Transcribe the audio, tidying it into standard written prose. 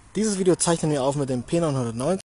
Dieses Video zeichnen wir auf mit dem P990